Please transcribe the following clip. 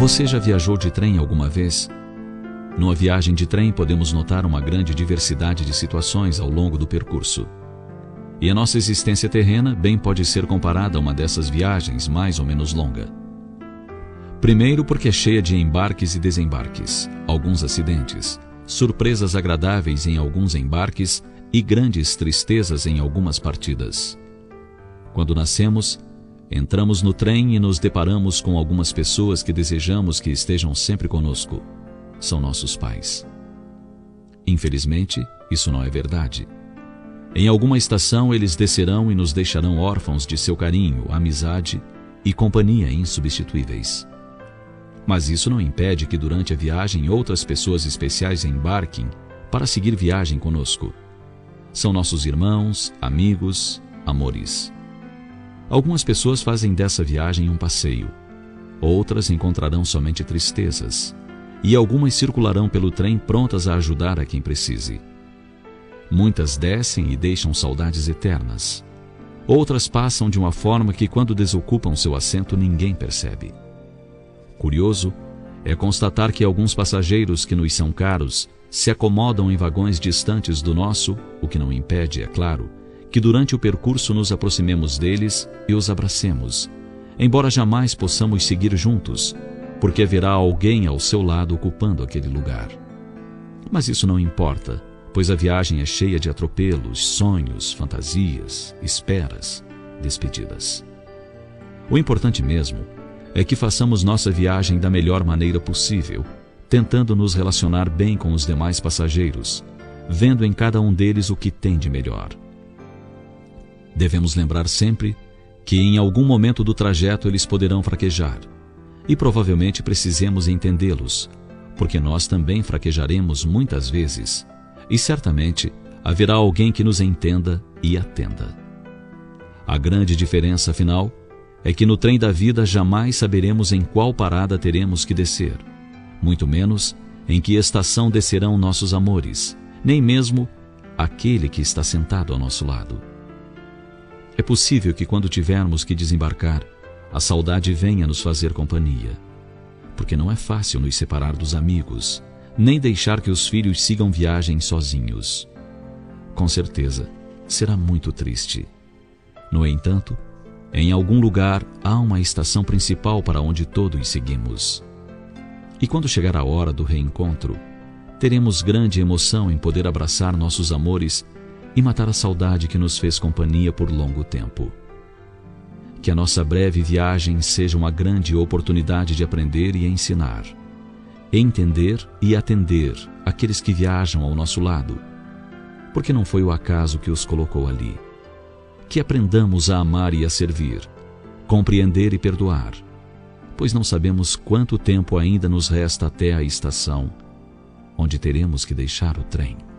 Você já viajou de trem alguma vez? Numa viagem de trem podemos notar uma grande diversidade de situações ao longo do percurso. E a nossa existência terrena bem pode ser comparada a uma dessas viagens mais ou menos longa. Primeiro porque é cheia de embarques e desembarques, alguns acidentes, surpresas agradáveis em alguns embarques e grandes tristezas em algumas partidas. Quando nascemos, entramos no trem e nos deparamos com algumas pessoas que desejamos que estejam sempre conosco. São nossos pais. Infelizmente, isso não é verdade. Em alguma estação eles descerão e nos deixarão órfãos de seu carinho, amizade e companhia insubstituíveis. Mas isso não impede que durante a viagem outras pessoas especiais embarquem para seguir viagem conosco. São nossos irmãos, amigos, amores. Algumas pessoas fazem dessa viagem um passeio. Outras encontrarão somente tristezas. E algumas circularão pelo trem prontas a ajudar a quem precise. Muitas descem e deixam saudades eternas. Outras passam de uma forma que quando desocupam seu assento ninguém percebe. Curioso é constatar que alguns passageiros que nos são caros se acomodam em vagões distantes do nosso, o que não impede, é claro, que durante o percurso nos aproximemos deles e os abracemos, embora jamais possamos seguir juntos, porque haverá alguém ao seu lado ocupando aquele lugar. Mas isso não importa, pois a viagem é cheia de atropelos, sonhos, fantasias, esperas, despedidas. O importante mesmo é que façamos nossa viagem da melhor maneira possível, tentando nos relacionar bem com os demais passageiros, vendo em cada um deles o que tem de melhor. Devemos lembrar sempre que em algum momento do trajeto eles poderão fraquejar, e provavelmente precisemos entendê-los, porque nós também fraquejaremos muitas vezes, e certamente haverá alguém que nos entenda e atenda. A grande diferença, afinal, é que no trem da vida jamais saberemos em qual parada teremos que descer, muito menos em que estação descerão nossos amores, nem mesmo aquele que está sentado ao nosso lado. É possível que quando tivermos que desembarcar, a saudade venha nos fazer companhia, porque não é fácil nos separar dos amigos, nem deixar que os filhos sigam viagem sozinhos. Com certeza, será muito triste. No entanto, em algum lugar há uma estação principal para onde todos seguimos. E quando chegar a hora do reencontro, teremos grande emoção em poder abraçar nossos amores e matar a saudade que nos fez companhia por longo tempo. Que a nossa breve viagem seja uma grande oportunidade de aprender e ensinar, entender e atender aqueles que viajam ao nosso lado, porque não foi o acaso que os colocou ali. Que aprendamos a amar e a servir, compreender e perdoar, pois não sabemos quanto tempo ainda nos resta até a estação onde teremos que deixar o trem.